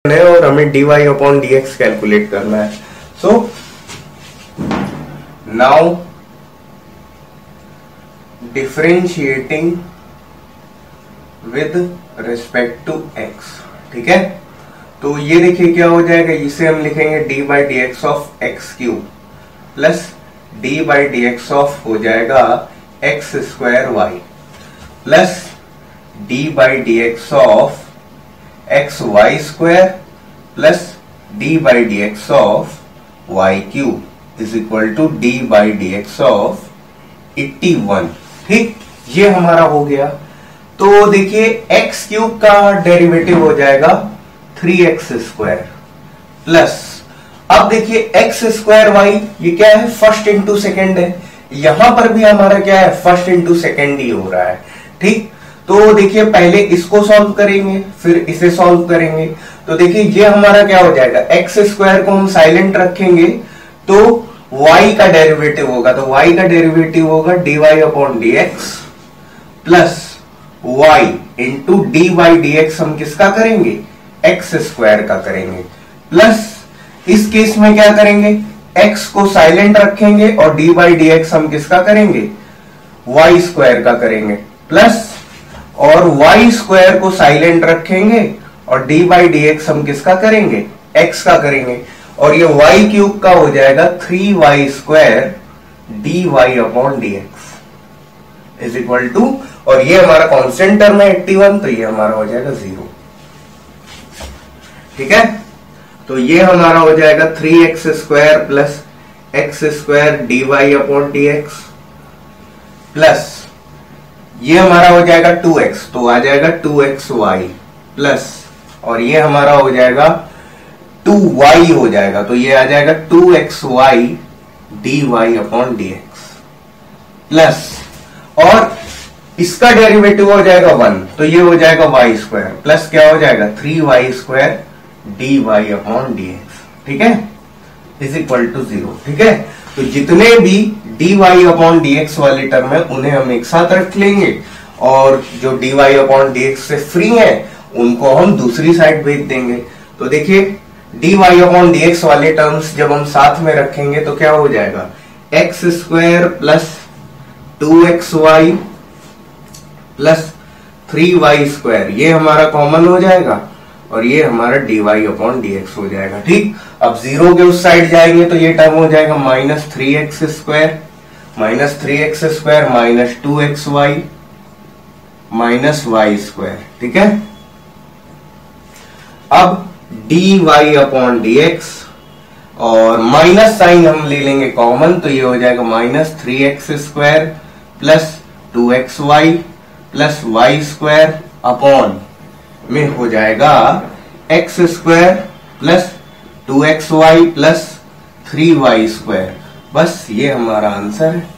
है और हमें dy अपॉन dx कैलकुलेट करना है। So now differentiating with respect to x, ठीक है। तो ये देखिए क्या हो जाएगा, इसे हम लिखेंगे D by D X of X cube plus D by D X of हो जाएगा X square Y plus D by D X of X Y square plus D by D X of Y cube is equal to D by D X of 81। ठीक, ये हमारा हो गया। तो देखिए x cube का डेरिवेटिव हो जाएगा 3x स्क्वायर प्लस, अब देखिए एक्स स्क्वायर वाई, ये क्या है, फर्स्ट इंटू सेकेंड है। यहां पर भी हमारा क्या है, फर्स्ट इंटू सेकेंड ही हो रहा है। ठीक, तो देखिए पहले इसको सॉल्व करेंगे फिर इसे सॉल्व करेंगे। तो देखिए ये हमारा क्या हो जाएगा, एक्स स्क्वायर को हम साइलेंट रखेंगे तो y का डेरिवेटिव होगा, तो y का डेरिवेटिव होगा dy upon D X plus y into D by D X हम किसका करेंगे, एक्स स्क्वायर का करेंगे, प्लस इस केस में क्या करेंगे, x को साइलेंट रखेंगे और डी बाई डी एक्स हम किसका करेंगे, y स्क्वायर का करेंगे, प्लस और y स्क्वायर को साइलेंट रखेंगे और डी बाई डी एक्स हम किसका करेंगे, x का करेंगे, और ये y क्यूब का हो जाएगा 3y square D Y upon D X is equal to, और ये हमारा कांस्टेंट टर्म है 81, तो ये हमारा हो जाएगा 0। ठीक है, तो ये हमारा हो जाएगा 3x square plus X square D Y upon D X plus ये हमारा हो जाएगा 2x, तो आ जाएगा 2xy प्लस, और ये हमारा हो जाएगा 2y हो जाएगा, तो ये आ जाएगा 2xy dy upon dx plus, और इसका डेरिवेटिव हो जाएगा 1, तो ये हो जाएगा y स्क्वायर प्लस क्या हो जाएगा 3y square dy upon dx, ठीक है, इज इक्वल टू 0। ठीक है, तो जितने भी dy अपॉन dx वाले टर्म है उन्हें हम एक साथ रख लेंगे, और जो dy अपॉन dx से फ्री है उनको हम दूसरी साइड भेज देंगे। तो देखिए dy अपॉन dx वाले टर्म्स जब हम साथ में रखेंगे तो क्या हो जाएगा, X square plus 2xy plus 3y square, ये हमारा कॉमन हो जाएगा और ये हमारा dy अपॉन dx हो जाएगा। ठीक, अब 0 के उस साइड जाएंगे तो ये टर्म हो जाएगा minus 3x square minus 3x square minus 2xy minus y square. ठीक है, अब dy अपॉन dx और माइनस साइन हम ले लेंगे कॉमन, तो ये हो जाएगा minus 3x square plus 2xy plus y square upon में हो जाएगा x square plus 2xy plus 3y square. बस ये हमारा आंसर है।